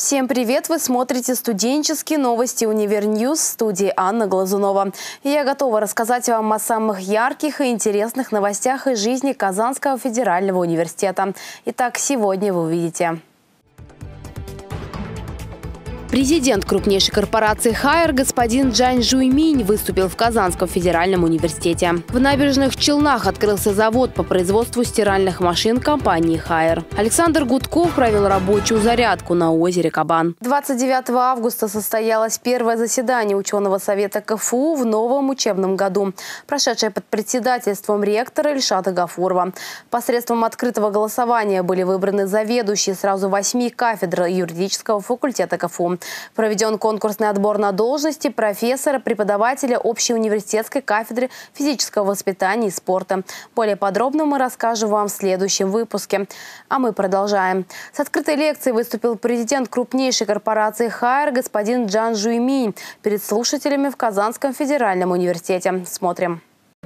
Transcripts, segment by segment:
Всем привет! Вы смотрите студенческие новости Универньюз в студии Анна Глазунова. И я готова рассказать вам о самых ярких и интересных новостях из жизни Казанского федерального университета. Итак, сегодня вы увидите. Президент крупнейшей корпорации Haier господин Чжан Жуйминь выступил в Казанском федеральном университете. В Набережных Челнах открылся завод по производству стиральных машин компании Haier. Александр Гудков провел рабочую зарядку на озере Кабан. 29 августа состоялось первое заседание ученого совета КФУ в новом учебном году, прошедшее под председательством ректора Ильшата Гафурова. Посредством открытого голосования были выбраны заведующие сразу 8 кафедр юридического факультета КФУ. Проведен конкурсный отбор на должности профессора, преподавателя общей университетской кафедры физического воспитания и спорта. Более подробно мы расскажем вам в следующем выпуске. А мы продолжаем. С открытой лекцией выступил президент крупнейшей корпорации Haier господин Чжан Жуйминь перед слушателями в Казанском федеральном университете. Смотрим.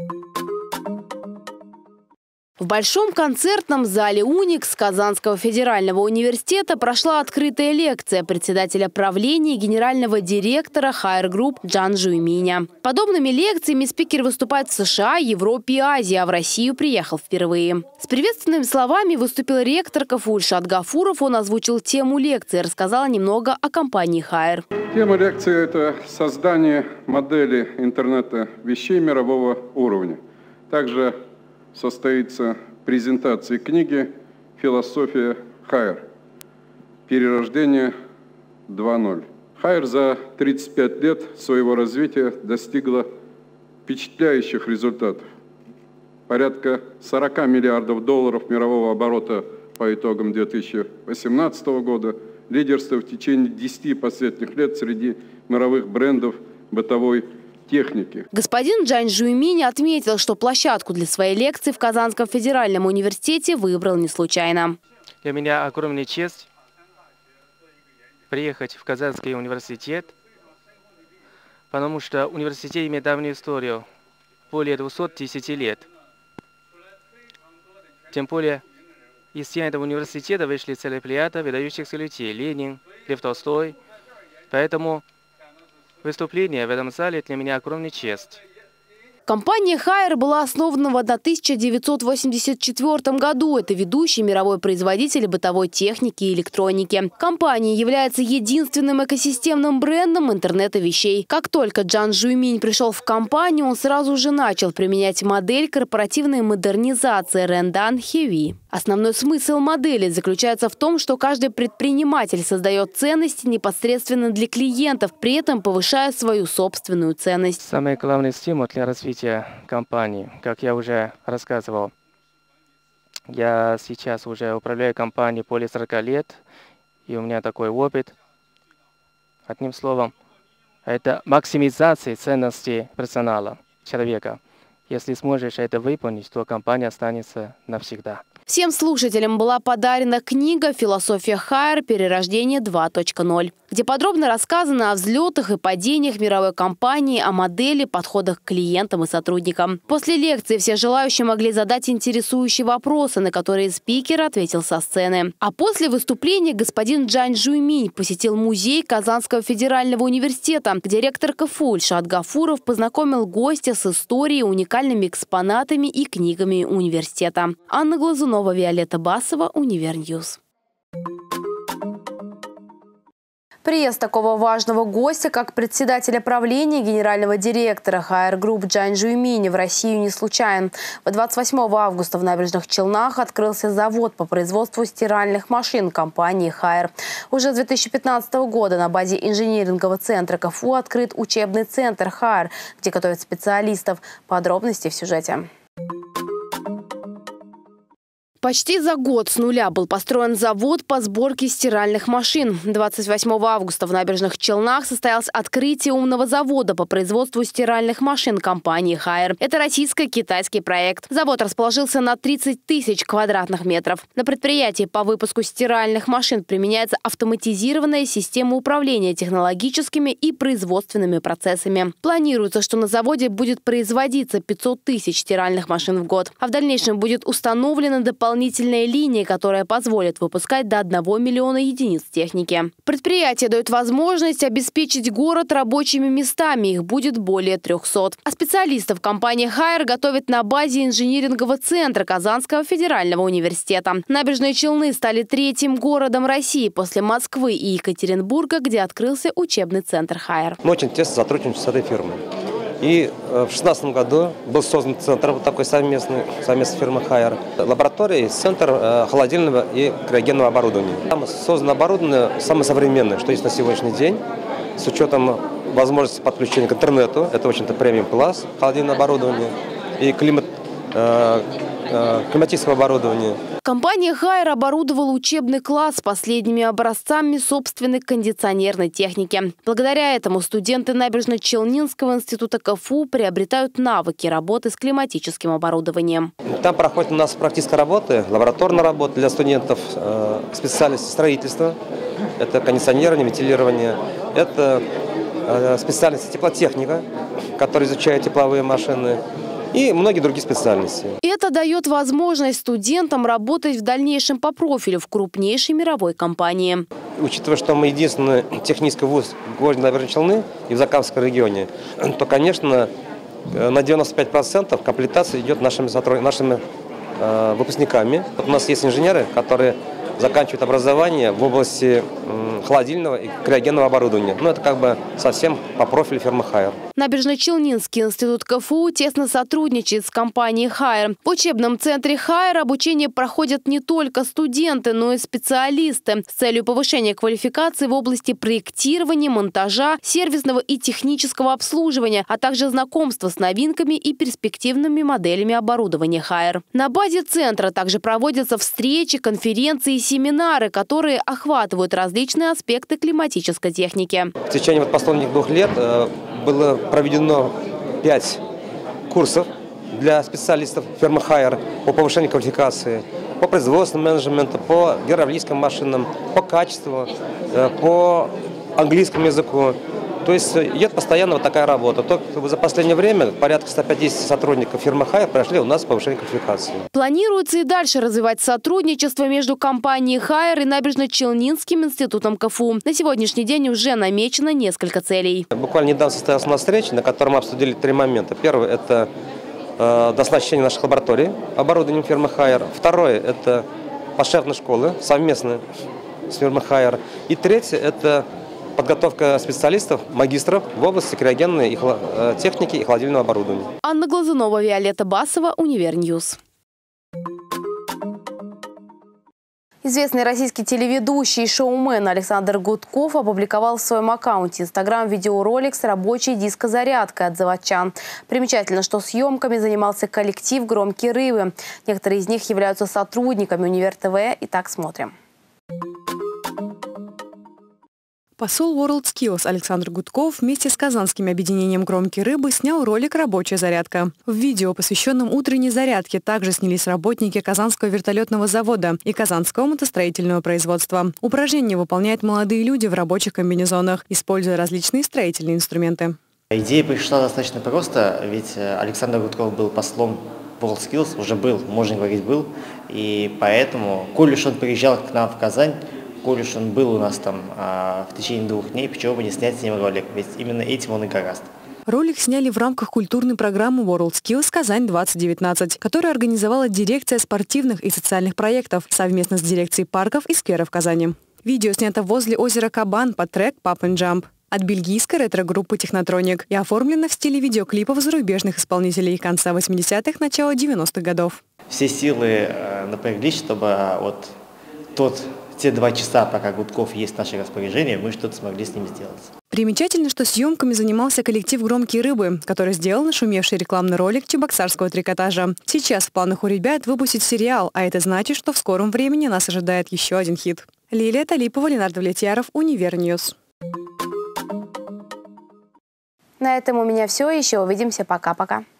В Большом концертном зале «Уникс» Казанского федерального университета прошла открытая лекция председателя правления и генерального директора Haier Group Чжан Жуйминя. Подобными лекциями спикер выступает в США, Европе и Азии, а в Россию приехал впервые. С приветственными словами выступил ректор КФУ Ильшат Гафуров. Он озвучил тему лекции и рассказал немного о компании Haier. Тема лекции – это создание модели интернета вещей мирового уровня. Также состоится презентация книги «Философия Haier. Перерождение 2.0». Haier за 35 лет своего развития достигла впечатляющих результатов. Порядка 40 миллиардов долларов мирового оборота по итогам 2018 года, лидерство в течение 10 последних лет среди мировых брендов бытовой техники. Господин Чжан Жуйминь отметил, что площадку для своей лекции в Казанском федеральном университете выбрал не случайно. Для меня огромная честь приехать в Казанский университет, потому что университет имеет давнюю историю, более 210 лет. Тем более, из стен этого университета вышли целая плеяда выдающихся людей: Ленин, Лев Толстой. Поэтому выступление в этом зале для меня огромная честь. Компания Haier была основана в 1984 году. Это ведущий мировой производитель бытовой техники и электроники. Компания является единственным экосистемным брендом интернета вещей. Как только Чжан Жуйминь пришел в компанию, он сразу же начал применять модель корпоративной модернизации Рэндан Хэви. Основной смысл модели заключается в том, что каждый предприниматель создает ценности непосредственно для клиентов, при этом повышая свою собственную ценность. Самый главный стимул для развития компании, как я уже рассказывал, я сейчас уже управляю компанией более 40 лет, и у меня такой опыт. Одним словом, это максимизация ценностей персонала, человека. Если сможешь это выполнить, то компания останется навсегда. Всем слушателям была подарена книга «Философия Haier. Перерождение 2.0», где подробно рассказано о взлетах и падениях мировой компании, о модели, подходах к клиентам и сотрудникам. После лекции все желающие могли задать интересующие вопросы, на которые спикер ответил со сцены. А после выступления господин Чжан Жуйминь посетил музей Казанского федерального университета, где ректор КФУ Ильшат Гафуров познакомил гостя с историей, уникальными экспонатами и книгами университета. Анна Глазунова, Виолетта Басова, Универньюз. Приезд такого важного гостя, как председателя правления и генерального директора Haier Group Чжан Жуйминя в Россию не случайен. 28 августа в Набережных Челнах открылся завод по производству стиральных машин компании Haier. Уже с 2015 года на базе инжинирингового центра КФУ открыт учебный центр Haier, где готовят специалистов. Подробности в сюжете. Почти за год с нуля был построен завод по сборке стиральных машин. 28 августа в Набережных Челнах состоялось открытие умного завода по производству стиральных машин компании Haier. Это российско-китайский проект. Завод расположился на 30 тысяч квадратных метров. На предприятии по выпуску стиральных машин применяется автоматизированная система управления технологическими и производственными процессами. Планируется, что на заводе будет производиться 500 тысяч стиральных машин в год. А в дальнейшем будет установлено дополнительное дополнительная линия, которая позволит выпускать до 1 миллиона единиц техники. Предприятие дает возможность обеспечить город рабочими местами. Их будет более 300. А специалистов компания «Хайер» готовит на базе инжинирингового центра Казанского федерального университета. Набережные Челны стали 3-м городом России после Москвы и Екатеринбурга, где открылся учебный центр «Хайер». Мы очень тесно сотрудничаем с этой фирмой. И в 2016 году был создан центр вот такой совместный фирмы «Хайер». Лаборатория и центр холодильного и криогенного оборудования. Там создано оборудование самое современное, что есть на сегодняшний день, с учетом возможности подключения к интернету. Это очень-то премиум-класс холодильного оборудования и климатического оборудования. Компания «Хайер» оборудовала учебный класс с последними образцами собственной кондиционерной техники. Благодаря этому студенты Набережно-Челнинского института КФУ приобретают навыки работы с климатическим оборудованием. Там проходит у нас практическая работа, лабораторная работа для студентов, специальности строительства. Это кондиционирование, вентилирование. Это специальность теплотехника, которая изучает тепловые машины. И многие другие специальности. Это дает возможность студентам работать в дальнейшем по профилю в крупнейшей мировой компании. Учитывая, что мы единственный технический вуз в городе Набережные Челны и в Закамском регионе, то, конечно, на 95% комплектация идет нашими выпускниками. Вот у нас есть инженеры, которые заканчивают образование в области холодильного и криогенного оборудования. Но это как бы совсем по профилю фирмы «Хайер». Набережно-Челнинский институт КФУ тесно сотрудничает с компанией «Хайер». В учебном центре «Хайер» обучение проходят не только студенты, но и специалисты с целью повышения квалификации в области проектирования, монтажа, сервисного и технического обслуживания, а также знакомства с новинками и перспективными моделями оборудования «Хайер». На базе центра также проводятся встречи, конференции и семинары, которые охватывают различные аспекты климатической техники. В течение последних 2 лет было проведено 5 курсов для специалистов фирмы «Хайер» по повышению квалификации, по производственному менеджменту, по гидравлическим машинам, по качеству, по английскому языку. То есть идет постоянно вот такая работа. Только за последнее время порядка 150 сотрудников фирмы «Хайер» прошли у нас повышение квалификации. Планируется и дальше развивать сотрудничество между компанией «Хайер» и Набережно-Челнинским институтом КФУ. На сегодняшний день уже намечено несколько целей. Буквально недавно состоялась у нас встреча, на которой мы обсудили 3 момента. Первый – это дооснащение наших лабораторий оборудованием фирмы «Хайер». Второе – это пошефные школы совместно с фирмой «Хайер». И третье – это подготовка специалистов, магистров в области криогенной техники и холодильного оборудования. Анна Глазунова, Виолетта Басова, Универньюз. Известный российский телеведущий и шоумен Александр Гудков опубликовал в своем аккаунте Instagram видеоролик с рабочей дискозарядкой от заводчан. Примечательно, что съемками занимался коллектив «Громкие рыбы». Некоторые из них являются сотрудниками Универ ТВ. Итак, смотрим. Посол WorldSkills Александр Гудков вместе с казанским объединением «Громкие рыбы» снял ролик «Рабочая зарядка». В видео, посвященном утренней зарядке, также снялись работники Казанского вертолетного завода и Казанского мотостроительного производства. Упражнения выполняют молодые люди в рабочих комбинезонах, используя различные строительные инструменты. Идея пришла достаточно просто, ведь Александр Гудков был послом WorldSkills, уже был, можно говорить, был, и поэтому, коль уж он приезжал к нам в Казань, коль уж он был у нас там в течение 2 дней, почему бы не снять с него ролик, ведь именно этим он и гораст. Ролик сняли в рамках культурной программы WorldSkills Казань-2019, которую организовала дирекция спортивных и социальных проектов совместно с дирекцией парков и скверов Казани. Видео снято возле озера Кабан под трек «Pump and Jump» от бельгийской ретро-группы «Технотроник» и оформлено в стиле видеоклипов зарубежных исполнителей конца 80-х, начала 90-х годов. Все силы напряглись, чтобы те 2 часа, пока Гудков есть в нашем распоряжении, мы что-то смогли с ним сделать. Примечательно, что съемками занимался коллектив «Громкие рыбы», который сделал нашумевший рекламный ролик чебоксарского трикотажа. Сейчас в планах у ребят выпустить сериал, а это значит, что в скором времени нас ожидает еще один хит. Лилия Талипова, Ленардо Влетьяров, Универньюз. На этом у меня все. Еще увидимся. Пока-пока.